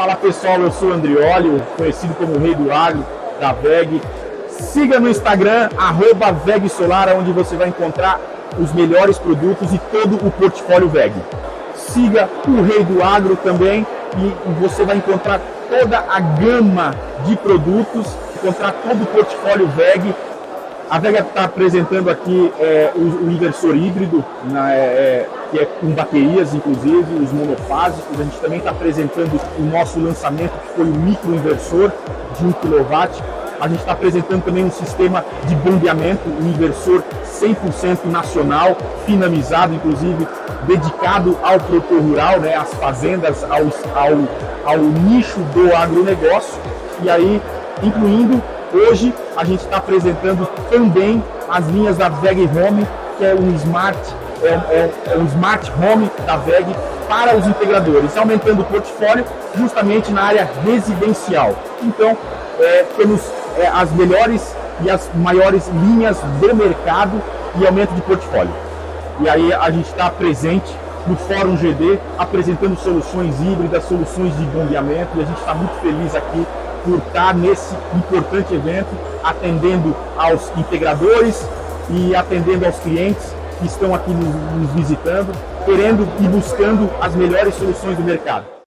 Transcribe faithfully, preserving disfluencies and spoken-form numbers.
Fala pessoal, eu sou o Andrioli, conhecido como o Rei do Agro, da V E G. Siga no Instagram, arroba V E G Solar, onde você vai encontrar os melhores produtos e todo o portfólio V E G. Siga o Rei do Agro também e você vai encontrar toda a gama de produtos, encontrar todo o portfólio V E G. A V E G está apresentando aqui é, o, o inversor híbrido, na, é, que é com baterias, inclusive, os monofásicos. A gente também está apresentando o nosso lançamento, que foi o microinversor de um quilowatt. A gente está apresentando também um sistema de bombeamento, um inversor cem por cento nacional, finalizado, inclusive, dedicado ao produtor rural, né, às fazendas, ao, ao, ao nicho do agronegócio. E aí, incluindo, hoje, a gente está apresentando também as linhas da V E G Home, que é um Smart, é, é, é um Smart Home da V E G para os integradores, aumentando o portfólio justamente na área residencial. Então, é, temos é, as melhores e as maiores linhas do mercado e aumento de portfólio. E aí a gente está presente no Fórum G D, apresentando soluções híbridas, soluções de bombeamento, e a gente está muito feliz aqui por estar nesse importante evento, atendendo aos integradores e atendendo aos clientes que estão aqui nos visitando, querendo e buscando as melhores soluções do mercado.